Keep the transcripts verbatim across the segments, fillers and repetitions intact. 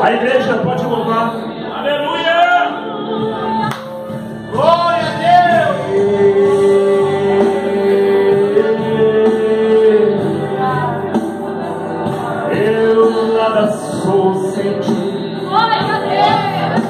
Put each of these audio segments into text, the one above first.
A igreja pode louvar. Aleluia! Glória a Deus! Eu nada sou sem ti. Glória a Deus!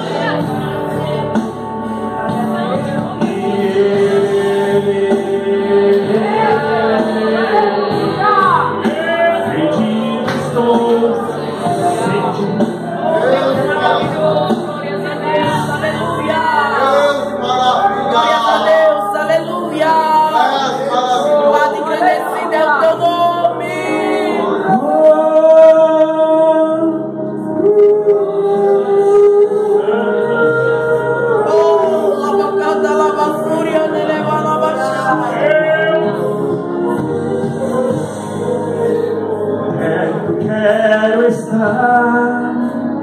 Quero estar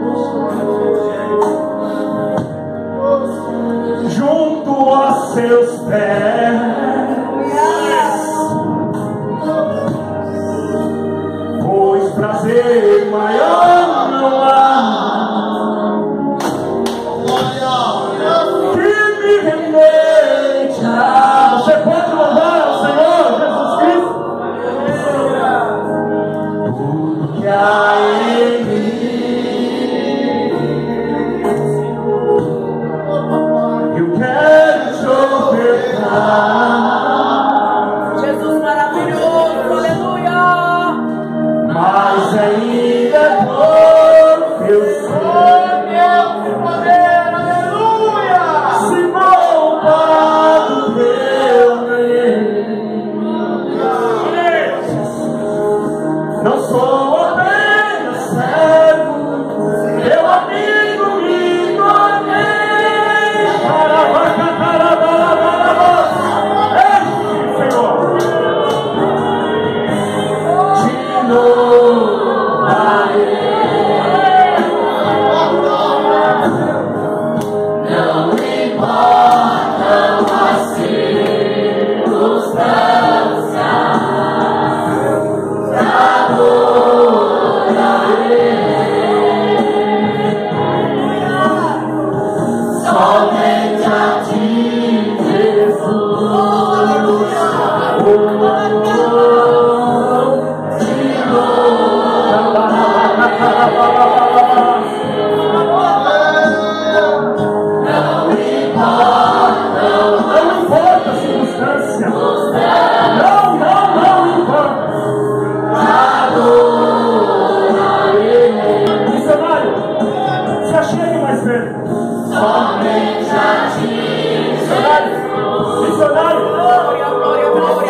junto a seus pés, pois prazer maior não há que me remete a. Você pode louvar ao Senhor Jesus Cristo? Tudo que há em mim, eu quero te ofertar. Jesus maravilhoso, aleluia. Mas ainda por teu Deus e poder, aleluia. Se moldado eu ganhei. Não sou apenas servo, meu amigo me tornei. Carabaca, carabalabala. Ei, Senhor. De novo a Ele. Não importam as circunstâncias, somente a ti, Jesus. De novo, não importa, não importa a circunstância. Não, não, não importa. Missionário, se achegue mais perto. Somente a ti, missionário, missionário. Glória, glória, glória.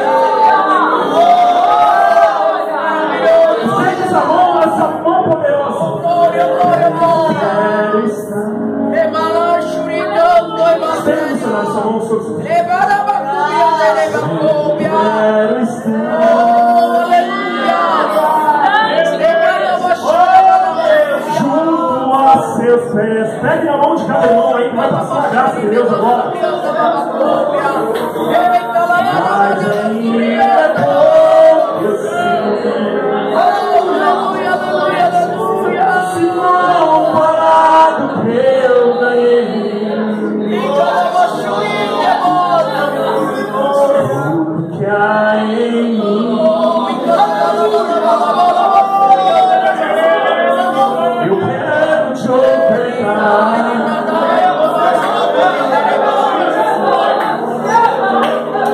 Estende essa mão, essa mão poderosa. Glória, glória, glória. Quero estar. Estende, missionário, essa mão sobre o seu. Quero estar. Seus pés, pegue na mão de cada irmão aí que vai passar a graça de Deus agora. Mas ainda eu sei, se não parado eu ganhei. Que há em mim. Eu quero te ofertar.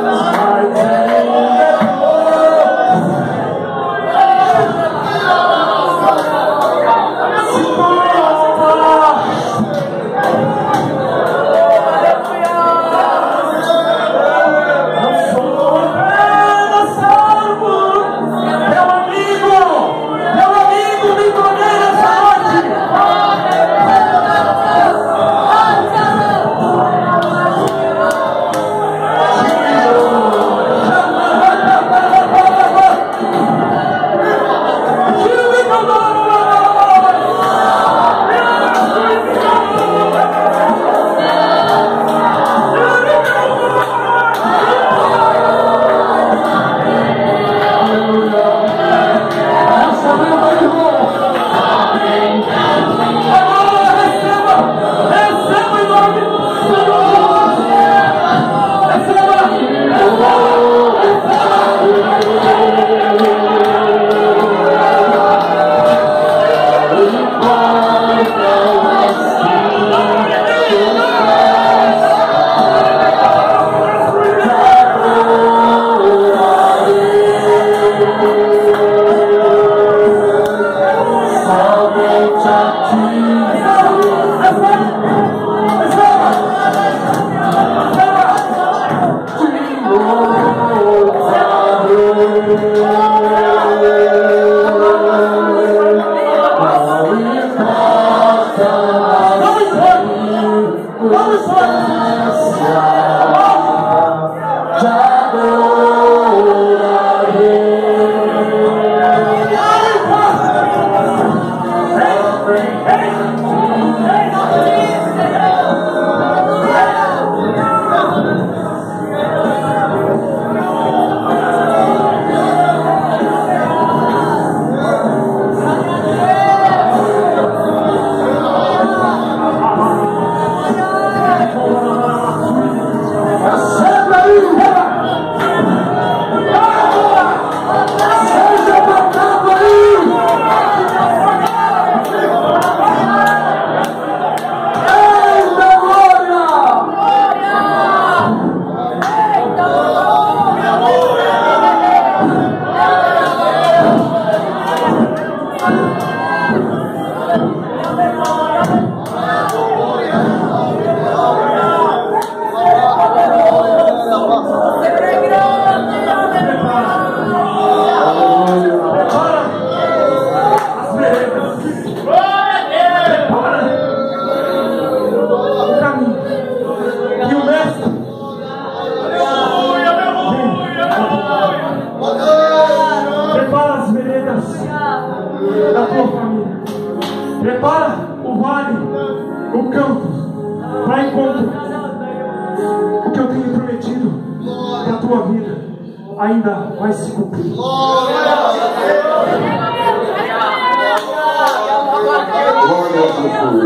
casa, da tua família. Prepara o vale, o campo, para encontro. O que eu tenho prometido para a tua vida ainda vai se cumprir. Glória a Deus.